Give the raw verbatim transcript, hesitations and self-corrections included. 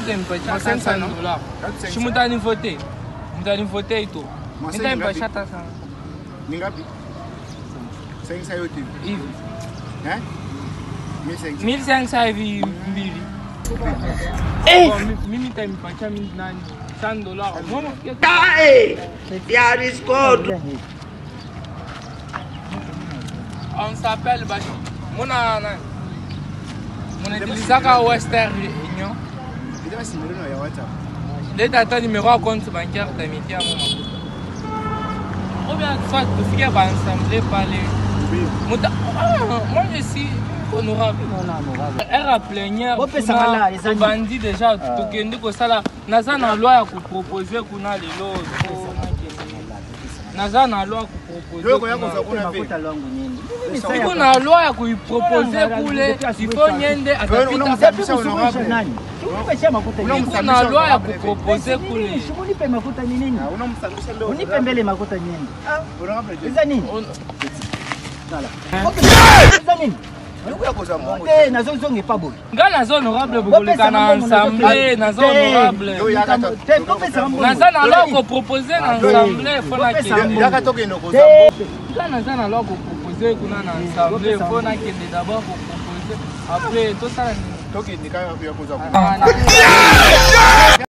te mpesha cinq cents dollars. Je me donne voter. Je me donne voter et tout. Je te mpesha cinq cents. Ningapi? cinq cents yote. Hivi. Eh? mille cinq cents hivi mbili. Eh, mimi te mpesha mille nani? cent dollars. Mama Hey! There is God. On s'appelle Bashi. Mon ana. Mon utilisaka Western Union. Il a signé le WhatsApp. Dès ta numéro de compte bancaire d'amitié à mon ou bien soit tu fais ensemble parler. Moi je suis honorable. Era plénière. Au bandit déjà tu kende ko sala naza na loi ya ko proposer kuna lelo. Naza na loi ko proposer. Il faut na loi ya ko proposer kule il faut nyende atapita bisa honorable. Kuna loi ya ko proposer kule. Unipe makuta ni nini? Unipe mbele makuta ni nini? Eza nini? Sala. Eza nini? Eh, nazo zonge pas boy. Nga nazo honorable bokoleka na ensemble, nazo honorable. Naza na loi ko proposer na ensemble, fona ke. Yaka toke no ko zambo. Nga naza na loi ko proposer kuna na ensemble, fona ke d'abord ko proposer. Après tout ça toke ndika ya ko zambo.